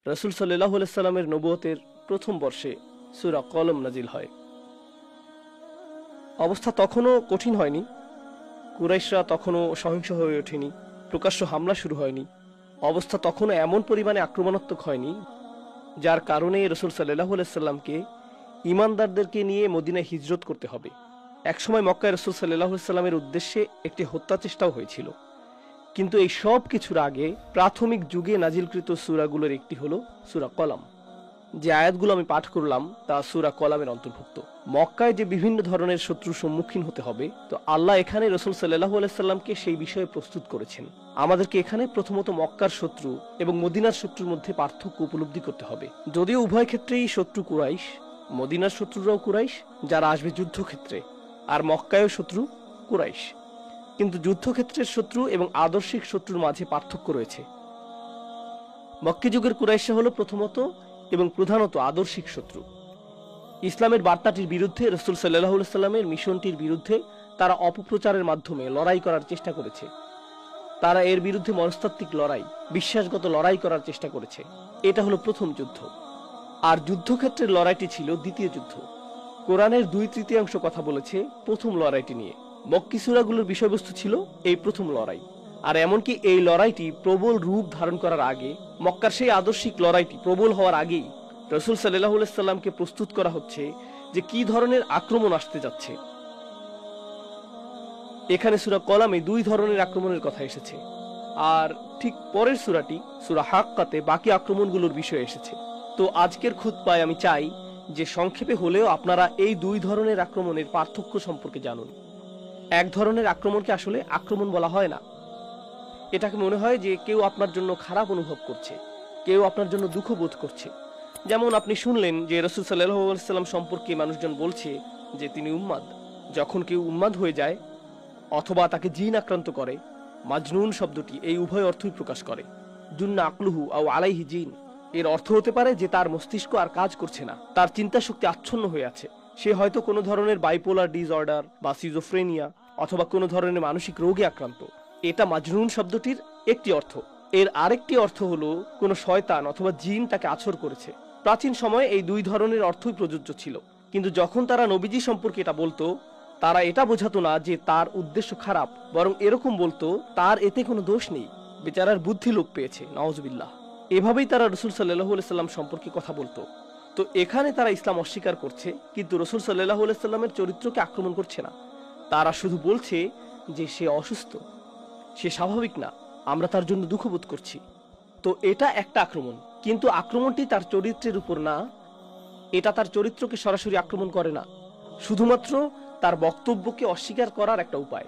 রাসূল সাল্লাল্লাহু আলাইহি সাল্লামের নবুয়তের প্রথম বর্ষে সূরা কলম নাজিল হয়। অবস্থা তখনও কঠিন হয়নি, কুরাইশরা তখনও সহিংস হয়ে ওঠেনি, প্রকাশ্য হামলা শুরু হয়নি, অবস্থা তখনও এমন পরিমাণে আক্রমণাত্মক হয়নি যার কারণে রাসূল সাল্লাল্লাহু আলাইহি সাল্লামকে ঈমানদারদেরকে নিয়ে মদিনায় হিজরত করতে হবে। একসময় মক্কায় রাসূল সাল্লাল্লাহু আলাইহি সাল্লামের উদ্দেশ্যে একটি হত্যা চেষ্টাও হয়েছিল। কিন্তু এই সব কিছুর আগে প্রাথমিক যুগে নাজিলকৃত সূরাগুলোর একটি হলো সূরা কলম। যে আয়াতগুলো আমি পাঠ করলাম তা সূরা কলমের অন্তর্ভুক্ত। মক্কায় যে বিভিন্ন ধরনের শত্রুর সম্মুখীন হতে হবে, তো আল্লাহ এখানে রাসূল সাল্লাল্লাহু আলাইহি সাল্লামকে সেই বিষয়ে প্রস্তুত করেছেন। আমাদেরকে এখানে প্রথমত মক্কার শত্রু এবং মদিনার শত্রুর মধ্যে পার্থক্য উপলব্ধি করতে হবে। যদিও উভয় ক্ষেত্রেই শত্রু কুরাইশ, মদিনার শত্রুরাও কুরাইশ যারা আসবে যুদ্ধক্ষেত্রে, আর মক্কায়ও শত্রু কুরাইশ, কিন্তু যুদ্ধক্ষেত্রের শত্রু এবং আদর্শিক শত্রুর মাঝে পার্থক্য রয়েছে। মক্কি যুগের কুরাইশরা হলো প্রথমত এবং প্রধানত আদর্শিক শত্রু। ইসলামের বার্তাটির বিরুদ্ধে, রাসূল সাল্লাল্লাহু আলাইহি সাল্লামের মিশনটির বিরুদ্ধে তারা অপপ্রচারের মাধ্যমে লড়াই করার চেষ্টা করেছে। তারা এর বিরুদ্ধে মনস্তাত্ত্বিক লড়াই, বিশ্বাসগত লড়াই করার চেষ্টা করেছে। এটা হলো প্রথম যুদ্ধ। আর যুদ্ধক্ষেত্রের লড়াইটি ছিল দ্বিতীয় যুদ্ধ। কোরআনের 2/3 কথা বলেছে প্রথম লড়াইটি নিয়ে। মক্কি সূরাগুলোর বিষয়বস্তু ছিল এই প্রথম লড়াই। আর এমনকি এই লড়াইটি প্রবল রূপ ধারণ করার আগে, মক্কার সেই আদর্শিক লড়াইটি প্রবল হওয়ার আগেই রাসূল সাল্লাল্লাহু আলাইহি সাল্লামকে প্রস্তুত করা হচ্ছে যে কি ধরনের আক্রমণ আসতে যাচ্ছে। এখানে সূরা কলামে 2 ধরনের আক্রমণের কথা এসেছে, আর ঠিক পরের সূরাটি সূরা হাক্কাতে বাকি আক্রমণগুলোর বিষয় এসেছে। তো আজকের খুতবায় আমি চাই যে সংক্ষেপে হলেও আপনারা এই 2 ধরনের আক্রমণের পার্থক্য সম্পর্কে জানুন। এক ধরনের আক্রমণকে আসলে আক্রমণ বলা হয় না। এটাকে মনে হয় যে কেউ আপনার জন্য খারাপ অনুভব করছে, কেউ আপনার জন্য দুঃখ বোধ করছে। যেমন আপনি শুনলেন যে রাসূল সাল্লাল্লাহু আলাইহি সাল্লাম সম্পর্কে মানুষজন বলছে যে তিনি উম্মাদ। যখন কেউ উম্মাদ হয়ে যায় অথবা তাকে জিন আক্রান্ত করে, মাজনুন শব্দটি এই উভয় অর্থই প্রকাশ করে। জুন্না আকলুহু আও আলাইহি জিন, এর অর্থ হতে পারে যে তার মস্তিষ্ক আর কাজ করছে না, তার চিন্তা শক্তি আচ্ছন্ন হয়ে আছে। সে হয়তো কোনো ধরনের বাইপোলার ডিসঅর্ডার বা সিজোফ্রেনিয়া অথবা কোনো ধরনের মানসিক রোগে আক্রান্ত। এটা মাজনুন শব্দটির একটি অর্থ। এর আরেকটি অর্থ হলো কোনো শয়তান অথবা জিন তাকে আছর করেছে। প্রাচীন সময়ে এই 2 ধরনের অর্থই প্রযোজ্য ছিল। কিন্তু যখন তারা নবীজি সম্পর্কে এটা বলতো, তারা এটা বোঝাতো না যে তার উদ্দেশ্য খারাপ, বরং এরকম বলতো তার এতে কোনো দোষ নেই, বেচারার বুদ্ধি লোপ পেয়েছে, নাউজুবিল্লাহ। এভাবেই তারা রাসূল সাল্লাল্লাহু আলাইহি সাল্লাম সম্পর্কে কথা বলতো। তো এখানে তারা ইসলাম অস্বীকার করছে, কিন্তু রাসূল সাল্লাল্লাহু আলাইহি সাল্লামের চরিত্রকে আক্রমণ করছে না। তারা শুধু বলছে যে সে অসুস্থ, সে স্বাভাবিক না, আমরা তার জন্য দুঃখ বোধ করছি। তো এটা একটা আক্রমণ, কিন্তু আক্রমণটি তার চরিত্রের উপর না। এটা তার চরিত্রকে সরাসরি আক্রমণ করে না, শুধুমাত্র তার বক্তব্যকে অস্বীকার করার একটা উপায়।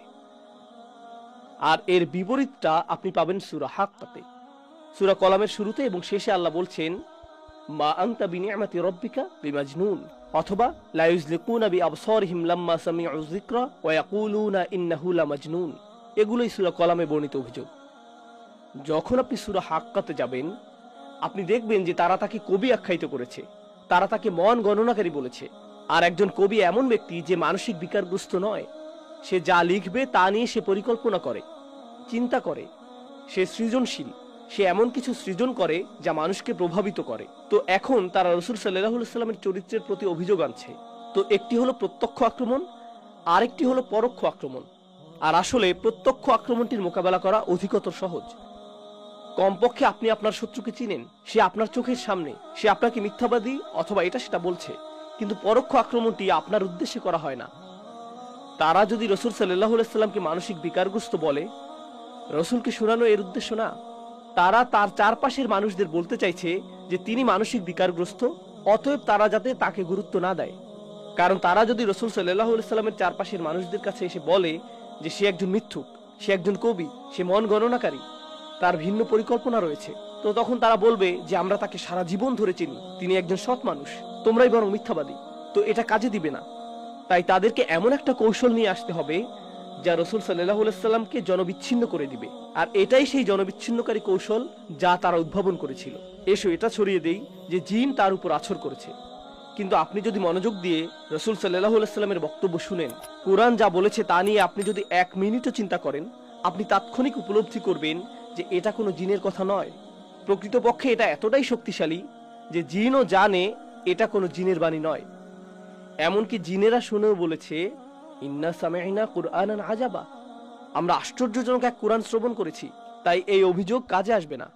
আর এর বিপরীতটা আপনি পাবেন সূরা হাক্কাতে। সূরা কলামের শুরুতে এবং শেষে আল্লাহ বলছেন, মা আনতা বিনিআমাতি রাব্বিকা বিমাজনুন, অথবা লা ইউযলিকুনা বিআবসারিহিম লাম্মা সামিউ যিকরা ওয়া ইয়াকুলুনা ইন্নাহু লামাজনুন। এগুলোই সূরা কলামে বর্ণিত অভিযোগ। যখন আপনি সূরা হাক্কাতে যাবেন, আপনি দেখবেন যে তারা তাকে কবি আখ্যায়িত করেছে, তারা তাকে মন গণনাকারী বলেছে। আর একজন কবি এমন ব্যক্তি যে মানসিক বিকারগ্রস্ত নয়। সে যা লিখবে তা নিয়ে সে পরিকল্পনা করে, চিন্তা করে, সে সৃজনশীল, সে এমন কিছু সৃজন করে যা মানুষকে প্রভাবিত করে। তো এখন তারা রাসূল সাল্লাল্লাহু আলাইহি সাল্লামের চরিত্রের প্রতি অভিযোগ আনছে। তো একটি হলো প্রত্যক্ষ আক্রমণ, আরেকটি হলো পরোক্ষ আক্রমণ। আর আসলে প্রত্যক্ষ আক্রমণটির মোকাবেলা করা অধিকতর সহজ। কমপক্ষে আপনি আপনার শত্রুকে চিনেন, সে আপনার চোখের সামনে, সে আপনাকে মিথ্যাবাদী অথবা এটা সেটা বলছে, কিন্তু পরোক্ষ আক্রমণটি আপনার উদ্দেশ্যে করা হয় না। তারা যদি রাসূল সাল্লাল্লাহু আলাইহি সাল্লামকে মানসিক বিকারগ্রস্ত বলে, রাসূলকে শোনানো এর উদ্দেশ্য না। তারা তার চারপাশের মানুষদের বলতে চাইছে যে তিনি মানসিক বিকারগ্রস্ত, অতএব তারা যাতে তাকে গুরুত্ব না দেয়। কারণ তারা যদি রাসূল সাল্লাল্লাহু আলাইহি সাল্লামের চারপাশের মানুষদের কাছে এসে বলে যে সে একজন মিথ্যুক, সে একজন কবি, সে মন গণনাকারী, তার ভিন্ন পরিকল্পনা রয়েছে, তো তখন তারা বলবে যে আমরা তাকে সারা জীবন ধরে চিনি, তিনি একজন সৎ মানুষ, তোমরাই বরং মিথ্যাবাদী। তো এটা কাজে দিবে না। তাই তাদেরকে এমন একটা কৌশল নিয়ে আসতে হবে যা রাসূল সাল্লাল্লাহু আলাইহি সাল্লামকে জনবিচ্ছিন্ন করে দিবে। আর এটাই সেই জনবিচ্ছিন্নকারী কৌশল যা তারা উদ্ভাবন করেছিল। এসো এটা ছড়িয়ে দেই যে জিন তার উপর আছর করেছে। কিন্তু আপনি যদি মনোযোগ দিয়ে রাসূল সাল্লাল্লাহু আলাইহি সাল্লামের বক্তব্য শুনেন, কোরআন যা বলেছে তা নিয়ে আপনি যদি 1 মিনিটও চিন্তা করেন, আপনি তাৎক্ষণিক উপলব্ধি করবেন যে এটা কোনো জিনের কথা নয়, প্রকৃতপক্ষে এটা এতটাই শক্তিশালী যে জিনও জানে এটা কোনো জিনের বাণী নয়। এমনকি জিনেরা শুনেও বলেছে, ইন্না সামি'না কুরআনান আজাবা, আমরা আশ্চর্যজনক এক কোরআন শ্রবণ করেছি। তাই এই অভিযোগ কাজে আসবে না।